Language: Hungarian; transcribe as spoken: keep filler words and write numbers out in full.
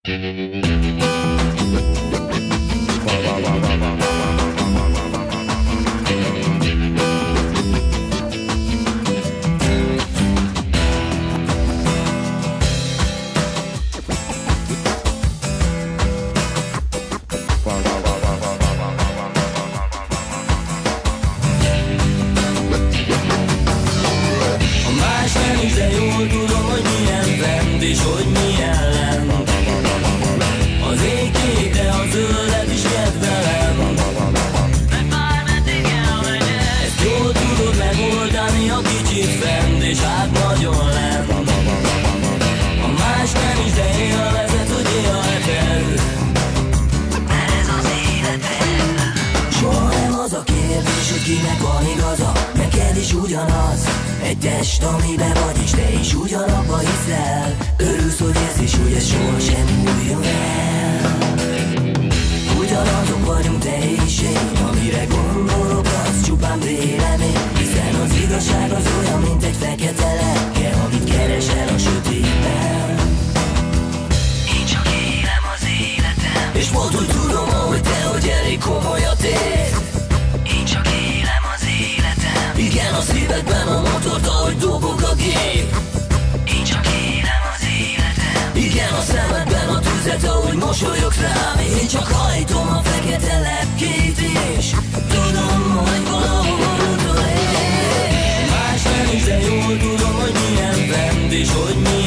De jól tudom, hogy milyen fent és hogy milyen lent. Az ég kék, de a zöldet is kedvelem. Mert bármeddig elmegyek, ezt jól tudod megoldani, ha kicsit fent és hát nagyon lent. A más nem is, de élvezet, hogy élheted, mert ez az életed. Soha nem az a kérdés, hogy kinek van igaza, neked is ugyanaz. Egy test, amiben vagy, és te is ugyanabba hiszel. Örülsz, hogy ez is, hogy ez sohasem múljon el. Ugyanazok vagyunk, te és én, amire gondolok, az csupán vélemény. Hiszen az igazság az olyan, mint egy fekete lepke, amit keresel a sötétben. Én csak élem az életem, és mondd, hogy tudom, ahogy te, hogy elég komoly a tét. Én csak élem az életem, igen, a szívedben a motort, ahogy dobog a gép. Én csak élem az életem, igen, a szemedben a tüzet, ahogy mosolyogsz rám. Én csak hajtom a fekete lepkét, és tudom, hogy valahol utolér. Más nem is, de jól tudom, hogy milyen fent és hogy milyen